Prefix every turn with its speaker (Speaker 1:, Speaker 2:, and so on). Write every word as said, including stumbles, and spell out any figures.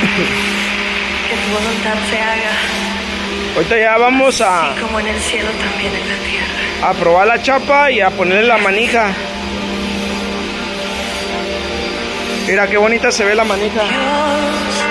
Speaker 1: Que tu voluntad se haga.
Speaker 2: Ahorita ya vamos a,
Speaker 1: así como en el cielo, también en la tierra.
Speaker 2: a probar la chapa y a ponerle la manija. Mira qué bonita se ve la manija.
Speaker 1: Dios,